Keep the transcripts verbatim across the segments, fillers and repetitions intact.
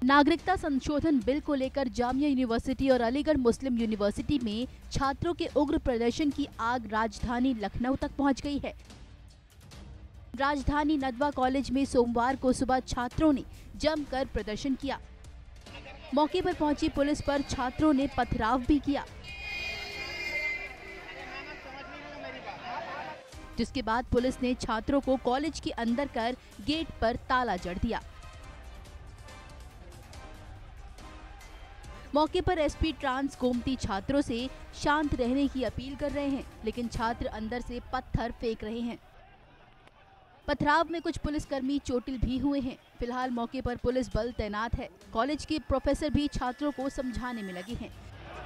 नागरिकता संशोधन बिल को लेकर जामिया यूनिवर्सिटी और अलीगढ़ मुस्लिम यूनिवर्सिटी में छात्रों के उग्र प्रदर्शन की आग राजधानी लखनऊ तक पहुंच गई है। राजधानी नदवा कॉलेज में सोमवार को सुबह छात्रों ने जमकर प्रदर्शन किया। मौके पर पहुंची पुलिस पर छात्रों ने पथराव भी किया, जिसके बाद पुलिस ने छात्रों को कॉलेज के अंदर कर गेट पर ताला जड़ दिया। मौके पर एसपी ट्रांस गोमती छात्रों से शांत रहने की अपील कर रहे हैं, लेकिन छात्र अंदर से पत्थर फेंक रहे हैं। पथराव में कुछ पुलिसकर्मी चोटिल भी हुए हैं। फिलहाल मौके पर पुलिस बल तैनात है। कॉलेज के प्रोफेसर भी छात्रों को समझाने में लगे हैं।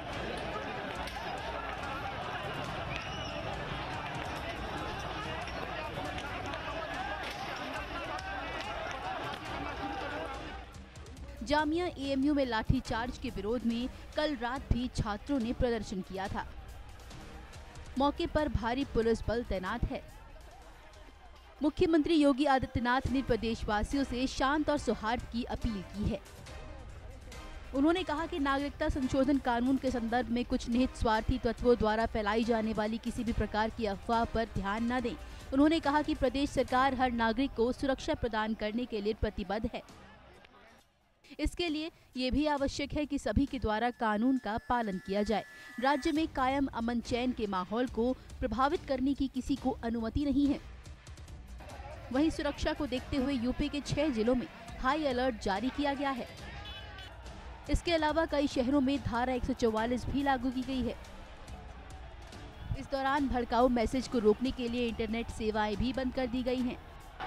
जामिया एएमयू में लाठीचार्ज के विरोध में कल रात भी छात्रों ने प्रदर्शन किया था। मौके पर भारी पुलिस बल तैनात है। मुख्यमंत्री योगी आदित्यनाथ ने प्रदेशवासियों से शांत और सौहार्द की अपील की है। उन्होंने कहा कि नागरिकता संशोधन कानून के संदर्भ में कुछ निहित स्वार्थी तत्वों द्वारा फैलाई जाने वाली किसी भी प्रकार की अफवाह पर ध्यान न दें। उन्होंने कहा कि प्रदेश सरकार हर नागरिक को सुरक्षा प्रदान करने के लिए प्रतिबद्ध है। इसके लिए ये भी आवश्यक है कि सभी के द्वारा कानून का पालन किया जाए। राज्य में कायम अमन चैन के माहौल को प्रभावित करने की किसी को अनुमति नहीं है। वहीं सुरक्षा को देखते हुए यूपी के छह जिलों में हाई अलर्ट जारी किया गया है। इसके अलावा कई शहरों में धारा एक सौ चौवालीस भी लागू की गई है। इस दौरान भड़काऊ मैसेज को रोकने के लिए इंटरनेट सेवाएं भी बंद कर दी गई हैं।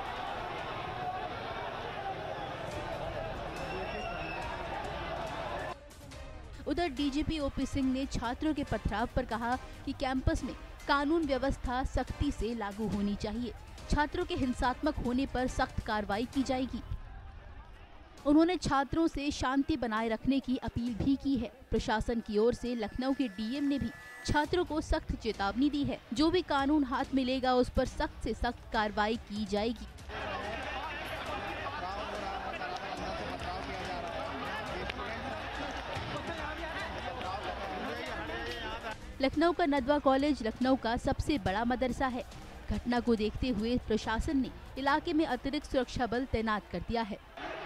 उधर डीजीपी ओपी सिंह ने छात्रों के पथराव पर कहा कि कैंपस में कानून व्यवस्था सख्ती से लागू होनी चाहिए। छात्रों के हिंसात्मक होने पर सख्त कार्रवाई की जाएगी। उन्होंने छात्रों से शांति बनाए रखने की अपील भी की है। प्रशासन की ओर से लखनऊ के डीएम ने भी छात्रों को सख्त चेतावनी दी है। जो भी कानून हाथ मिलेगा उस पर सख्त से सख्त कार्रवाई की जाएगी। लखनऊ का नदवा कॉलेज लखनऊ का सबसे बड़ा मदरसा है। घटना को देखते हुए प्रशासन ने इलाके में अतिरिक्त सुरक्षा बल तैनात कर दिया है।